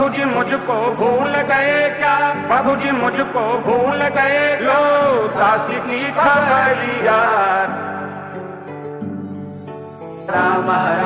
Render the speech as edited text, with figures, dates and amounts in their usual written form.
बाबूजी मुझको भूल गए क्या, बाबूजी मुझको भूल गए, लो दासी की खबरिया। राम